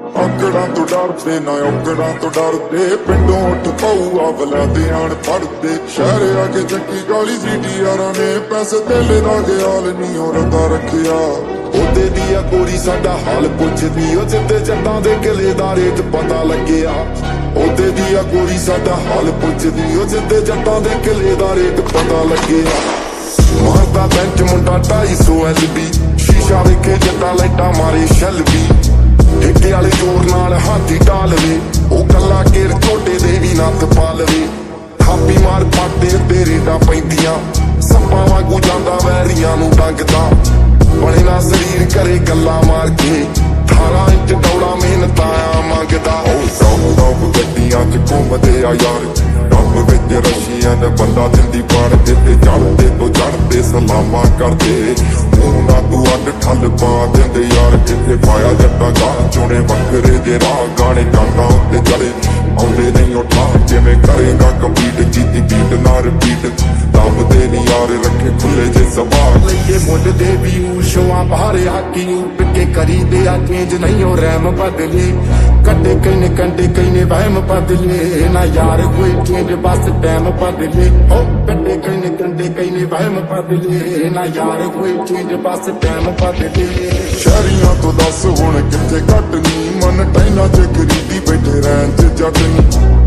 ਔਕੜਾਂ ਤੋਂ ਡਰਦੇ ਨਾ ਔਕੜਾਂ ਤੋਂ ਡਰਦੇ ਪਿੰਡੋਂ ਉੱਠ ਪਊਆ ਵਲਾਦੇ ਆਣ ਪੜਦੇ ਸ਼ਹਿਰ ਆ ਕੇ ਚੱਕੀ ਗਾਲੀ ਸੀਟੀ ਯਾਰਾਂ ਨੇ ਪੈਸੇ ਧੇਲੇ ਦਾ ਗਿਆਲ ਨਹੀਂ ਔਰਦਾ ਰੱਖਿਆ ਉਹਦੇ ਦੀ ਆ ਗੋਰੀ ਸਾਡਾ ਹਾਲ ਪੁੱਛਦੀ ਉਹ ਜਿੱਤੇ ਜੱਟਾਂ ਦੇ ਕਿਲੇ ਦਾ ਰੇਟ ਪਤਾ ਲੱਗਿਆ ਉਹਦੇ ਦੀ ਆ ਗੋਰੀ ਸਾਡਾ ਹਾਲ ਪੁੱਛਦੀ ਉਹ ਜਿੱਤੇ ਜੱਟਾਂ ਦੇ ਕਿਲੇ ਦਾ ਰੇਟ ਪਤਾ ਲੱਗਿਆ ਮਾਰਦਾ ਬੈਂਚ ਮੁੰਡਾ 250 LB ਸ਼ੀਸ਼ਾ ਵੇਖੇ ਜੱਟਾਂ ਲਾਈਟਾਂ ਮਾਰੇ ਸ਼ੈਲਬੀ ਠੇਕੇ ਵਾਲੇ ਜ਼ੋਰ ਨਾਲ ਹਾਥੀ ਢਾਲਵੇ ਉਹ ਗੱਲਾਂ ਕੇਰ ਝੋਟੇ ਦੇ ਵੀ ਨੱਥ ਪਾ ਲਵੇ ਥਾਪੀ ਮਾਰ ਪਾਟੇ ਤੇ ਰੇਡਾਂ ਪੈਂਦੀਆਂ ਸੱਪਾਂ ਵਾਂਗੂ ਜਾਂਦਾ ਵੈਰੀਆਂ ਨੂੰ ਡੰਗਦਾ ਬਣੇ ਨਾ ਸਰੀਰ ਕਰੇ ਗੱਲਾਂ ਮਾਰ ਕੇ 18 ਇੰਚ ਡੌਲਾ ਮਿਹਨਤਾਂ ਮੰਗਦਾ ਉਹ ਸੌ ਗੱਡੀਆਂ ਚ ਘੁੰਮਦੇ ਆ ਯਾਰ ਡੱਬ ਵਿੱਚ ਰਸ਼ੀਆਂ ਨੇ ਬੰਦਾ ਦਿੰਦੀ ਪਾੜ ਤੇ ਚੜਦੇ ਤੋਂ ਚੜਦੇ ਸਲਾਮਾਂ ਕਰਦੇ ਉਹਨਾਂ ਤੂੰ ਅੱਡ ਠੱਲ ਪਾ ਦਿੰਦੇ ਯਾਰ ਕਿੱਥੇ ਪਾਇਆ ਜੱਟਾਂ ਗਾਹ ਚੋਣੇ ਵੱਖਰੇ ਦੇ ਰਾਹ ਗਾਣੇ ਗਾਣਾ ਉੱਤੇ ਚੜੇ ਆਉਂਦੇ ਨਹੀਂ ਉਠਾ ਜਿਵੇਂ ਕਰੇਗਾ ਕੰਪੀਟ ਕੀਤੀ ਬੀਟ ਨਾ ਰਿਪੀਟ ਦੱਬਦੇ ਨਹੀਂ ਯਾਰ ਰੱਖੇ ਖੁੱਲੇ ਜੇ ਸਵਾਰ ਲਈਏ ਮੁੱਢ ਦੇ ਵੀ ਸ਼ੋਆਂ ਬਾਹਰ ਹਾਕੀ ਪਿੱਕੇ ਕਰੀ ਦੇ ਆ ਚੇਂਜ ਨਹੀਂ ਉਹ ਰੈਮ ਬਦਲੇ ਕੱਢੇ ਕਈ ਨੇ ਵਹਿਮ ਬਦਲੇ ਨਾ ਯਾਰ ਕੋਈ ਚੇਂਜ ਬਸ ਟਾਈਮ ਬਦਲੇ ਹੋ ਕੱਢੇ ਕਈ ਨੇ ਵਹਿਮ ਬਦਲੇ ਨਾ ਯਾਰ ਕੋਈ ਚੇਂਜ ਬਸ ਟਾਈਮ ਬਦਲੇ ਸ਼ਹਿਰੀਆਂ ਤੋਂ ਦੱਸ ਹੁਣ ਕਿੱਥੇ ਘੱਟ ਨੀ ਮਨ ਟਾਈਨਾ ਚ ਖਰੀਦੀ ਬੈਠੇ ਰਹਿਣ ਤੇ ਜੱਟ ਨੀ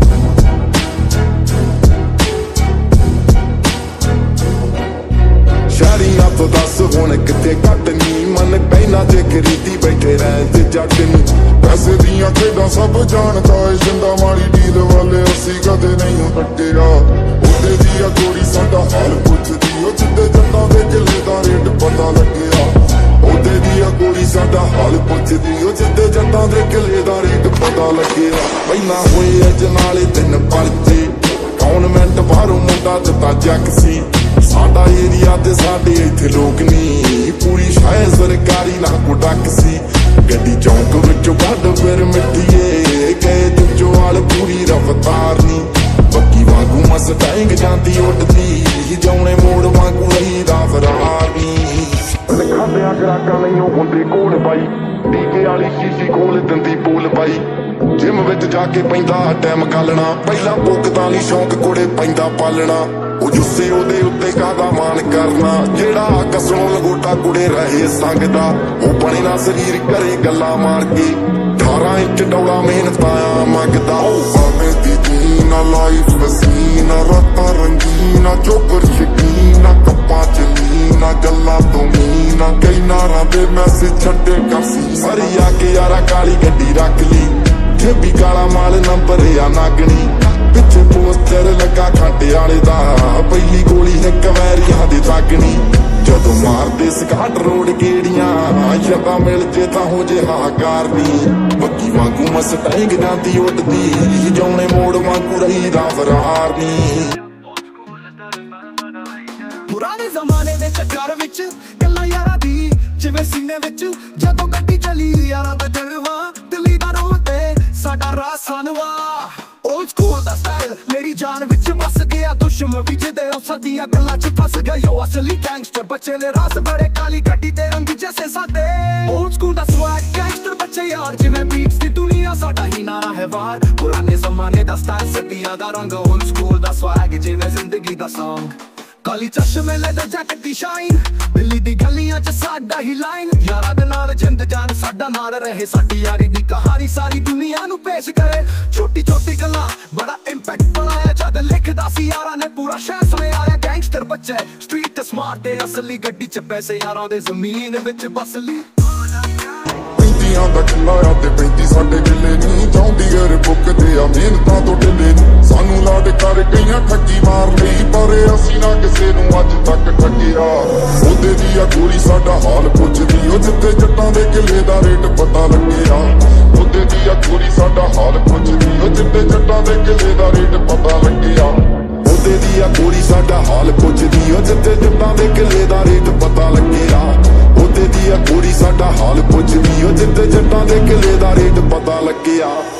ਸ਼ਹਿਰੀਆਂ ਤੋਂ ਦੱਸ ਹੁਣ ਕਿੱਥੇ ਘੱਟ ਨੀ ਮਨ ਟਾਈਨਾ ਚ ਖਰੀਦੀ ਬੈਠੇ ਰਹਿਣ ਤੇ ਜੱਟ ਨੀ ਪੈਸੇ ਦੀਆਂ ਖੇਡਾਂ ਸਭ ਜਾਣਦਾ ਏ ਜਿੰਦਾ ਮਾੜੀ ਡੀਲ ਵਾਲੇ ਅਸੀਂ ਕਦੇ ਨਹੀਂ ਟੱਕਿਆ ਉਹਦੇ ਦੀ ਆ ਗੋਰੀ ਸਾਡਾ ਹਾਲ ਪੁੱਛਦੀ ਉਹ ਜਿੱਦੇ ਜੱਟਾਂ ਦੇ ਕਿਲੇ ਦਾ ਰੇਟ ਪਤਾ ਲੱਗਿਆ ਉਹਦੇ ਦੀ ਆ ਗੋਰੀ ਸਾਡਾ ਹਾਲ ਪੁੱਛਦੀ ਉਹ ਜਿੱਦੇ ਜੱਟਾਂ ਦੇ ਕਿਲੇ ਦਾ ਰੇਟ ਪਤਾ ਲੱਗਿਆ ਪਹਿਲਾਂ ਹੋਏ ਅੱਜ ਨਾਲੇ 3 ਪਰਚੇ ਗੌਰਮੈਂਟ ਬਾਹਰੋਂ ਮੁੰਡਾ ਦਿੱਤਾ ਜੱਕ ਸੀ ਸਾਡਾ ਏਰੀਆ ਤੇ ਸਾਡੇ ਇੱਥੇ ਲੋਕ ਨਹੀਂ ਪੂਰੀ ਸ਼ਾਇਦ ਸਰਕਾਰੀ ਨਾ ਕੋ ਡੱਕ ਸੀ ਗੱਡੀ ਚੌਂਕ ਵਿੱਚੋਂ ਕੱਢ ਫਿਰ ਮਿੱਟੀਏ ਗਏ ਜੁੱਜੋ ਵਾਲ ਪੂਰੀ ਰਫਤਾਰ ਨੀ ਬੱਕੀ ਵਾਂਗੂ ਮਸਟੈਂਗ ਜਾਂਦੀ ਉੱਡਦੀ ਜਾਉਣੇ ਮੋੜ ਵਾਂਗੂ ਰਹੀ ਦਾ ਫਰਾਰ ਨੀ ਖਾਂਦਿਆਂ ਖਰਾਕਾਂ ਨਹੀਂ ਉਹ ਹੁੰਦੇ ਕੋਲ ਬਾਈ ਟੀਕੇ ਵਾਲੀ ਸ਼ੀਸ਼ੀ ਖੋਲ ਦਿੰਦੀ ਪੂਲ ਬਾਈ ਜਿਮ ਵਿੱਚ ਜਾ ਕੇ ਪੈਂਦਾ ਟਾਈਮ ਗਾਲਣਾ ਪਹਿਲਾਂ ਭੁੱਖਤਾਂ ਲਈ ਸ਼ੌਂਕ ਕੋੜੇ ਪੈਂਦਾ ਪਾਲਣਾ ਉਹ ਜੁੱਸੇ ਉਹਦੇ ਉੱਤੇ ਕਾਹਦਾ ਮਾਣ ਕਰਨਾ ਜਿਹੜਾ ਕਸਰੋਂ ਲਗੋਟਾ ਕੁੜੇ ਰਹੇ ਸੰਗਦਾ ਉਹ ਬਣੇ ਨਾ ਸਰੀਰ ਕਰੇ ਗੱਲਾਂ ਮਾਰ ਕੇ 18 ਇੰਚ ਡੌਲਾ ਮਿਹਨਤਾਂ ਮੰਗਦਾ ਉਹ ਭਾਵੇਂ ਦੀ ਜੀਨਾ ਲਾਈਫ ਵਸੀਨਾ ਰਾਤਾਂ ਰੰਗੀਨਾ ਚੋਕਰ ਸ਼ਕੀਨਾ ਕੱਪਾਂ ਚ ਲੀਨਾ ਗੱਲਾਂ ਤੋਂ ਮੀਨਾ ਕਈ ਨਾਰਾਂ ਦੇ ਮੈਸੇਜ ਛੱਡੇ ਕਰਸੀ ਸਰੀ ਆ ਕੇ ਯਾਰਾ ਕਾਲੀ ਗੱਡੀ ਰੱਖ ਲਈ ਜੇ ਵੀ ਕਾਲਾ ਮਾਲ ਨੰਬਰ ਆ ਨਾਗਣੀ ਪਿੱਛੇ ਪੋਸਟਰ ਲੱਗਾ ਖਾਂਟੇ ਵਾਲੇ ਦਾ ਪਹਿਲੀ ਗੋਲੀ ਇੱਕ ਵੈਰੀਆਂ ਦੀ ਤਾਗਣੀ ਜਦੋਂ ਮਾਰਦੇ ਸਕਾਟ ਰੋਡ ਗੇੜੀਆਂ ਸ਼ਬਾ ਮਿਲ ਜੇ ਤਾਂ ਹੋ ਜੇ ਹਾਕਾਰ ਨੀ ਬੱਕੀ ਵਾਂਗੂ ਮਸਟੈਂਗ ਜਾਂਦੀ ਉੱਡਦੀ ਜਾਉਣੇ ਮੋੜ ਵਾਂਗੂ ਰਹੀ ਦਾ ਫਰਾਰ ਨੀ ਪੁਰਾਣੇ ਜ਼ਮਾਨੇ ਦੇ ਚੱਕਰ ਵਿੱਚ ਗੱਲਾਂ ਯਾਰਾਂ ਦੀ ਜਿਵੇਂ ਸੀਨੇ ਵਿੱਚ ਜਦੋਂ ਗੱਡੀ ਚਲੀ ਯਾਰਾਂ ਦਾ ਜਲਵਾ ਦਿੱਲੀ ਦਾ ਰੋਡ ਤੇ ਸਾਡਾ ਰਾਹ ਸਨਵਾ Old school ਦਾ ਸਟਾਈਲ ਮੇਰੀ ਜਾਨ ਵਿੱਚ ਵਸ ਗਿਆ ਦੁਸ਼ਮਣ ਵੀ ਜਿਹਦੇ ਉਹ ਸਦੀਆਂ ਗੱਲਾਂ ਚ ਫਸ ਗਏ ਅਸਲੀ ਗੈਂਗਸਟਰ ਬੱਚੇ ਨੇ ਰਾਸ ਬੜੇ ਕਾਲੀ ਗੱਡੀ ਤੇ ਰੰਗ ਜੈਸੇ ਸਾਦੇ Old school ਦਾ ਸਵੈਗ ਗੈਂਗਸਟਰ ਬੱਚੇ ਯਾਰ ਜਿਵੇਂ ਬੀਟਸ ਦੀ ਦੁਨੀਆ ਸਾਡਾ ਹੀ ਨਾਰਾ ਹੈ ਵਾਰ ਪੁਰਾਣੇ ਜ਼ਮਾਨੇ ਦਾ ਸਟਾਈਲ ਸਦੀਆਂ ਦਾ ਰੰਗ Old school ਦਾ ਸਵੈਗ ਜਿਵੇਂ ਜ਼ਿੰਦਗੀ ਦਾ ਸੌਂਗ ਕਾਲੀ ਚਸ਼ਮੇ ਲੈ ਦਾ ਜੈਕਟ ਦੀ ਸ਼ਾਈਨ ਦਿੱਲੀ ਦੀ ਗਲੀਆਂ ਚ ਸਾਡਾ ਹੀ ਲਾਈਨ ਯਾਰਾਂ ਦੇ ਨਾਲ ਜਿੰਦ ਜਾਨ ਸਾਡਾ ਨਾਲ ਰਹੇ ਸਾਡੀ ਯਾਰੀ ਦੀ ਕਹਾਣੀ ਸਾਰੀ ਦੁਨੀਆ ਨੂੰ ਪੇਸ਼ ਕਰੇ ਛੋਟੀ ਛੋਟੀ ਗੱਲਾਂ ਬੜਾ ਇੰਪੈਕਟ ਬਣਾਇਆ ਜਦ ਲਿਖਦਾ ਸੀ ਯਾਰਾਂ ਨੇ ਪੂਰਾ ਸ਼ਹਿਰ ਸੁਣਿਆ ਗੈਂਗਸਟਰ ਬੱਚੇ ਸਟਰੀਟ ਤੇ ਸਮਾਰਟ ਤੇ ਅਸਲੀ ਗੱਡੀ ਚ ਪੈਸੇ ਯਾਰਾਂ ਦੇ ਜ਼ਮੀਨ ਵਿੱਚ ਬਸ ਲਈ ਪੈਂਦੀਆਂ ਦਾ ਖਿਲਾਇਆ ਤੇ ਪੈਂਦੀ ਸਾਡੇ ਗਿੱਲੇ ਨਹੀਂ ਚਾਹੁੰਦੀ ਯਾਰ ਬੁੱਕ ਤੇ ਆ ਮਿਹਨਤਾਂ ਤੋਂ ਢਿੱਲੇ ਸਾਨੂੰ ਲਾਡ ਕਰ ਗਈਆਂ ਠੱਗੀ ਮਾਰ ਲਈ ਪਰ ਅਸੀਂ ਨਾ ਕਿਸੇ ਨੂੰ ਅੱਜ ਤੱਕ ਠੱਗਿਆ ਉਹਦੇ ਦੀ ਆ ਗੋਰੀ ਸਾਡਾ ਹਾਲ ਪੁੱਛਦੀ ਉਹ ਜਿੱਤੇ ਜੱਟਾਂ ਦੇ ਕਿਲੇ ਦਾ ਰੇਟ ਪਤਾ ਲੱਗਿਆ ਉਹਦੇ ਦੀ ਆ ਗੋਰੀ ਸਾਡਾ ਹਾਲ ਪੁੱਛਦੀ ਉਹ ਜਿੱਤੇ ਜੱਟਾਂ ਦੇ ਕਿਲੇ ਦਾ ਰੇਟ ਪਤਾ ਲੱਗਿਆ ਉਹਦੇ ਦੀ ਆ ਗੋਰੀ ਸਾਡਾ ਹਾਲ ਪੁੱਛਦੀ ਉਹ ਜਿੱਤੇ ਜੱਟਾਂ ਦੇ ਕਿਲੇ ਦਾ ਰੇਟ ਪਤਾ ਲੱਗਿਆ ਉਹਦੇ ਦੀ ਆ ਗੋਰੀ ਸਾਡਾ ਹਾਲ ਪੁੱਛਦੀ ਉਹ ਜਿੱਤੇ ਜੱਟਾਂ ਦੇ ਕਿਲੇ ਦਾ ਰੇਟ ਪਤਾ ਲੱਗਿਆ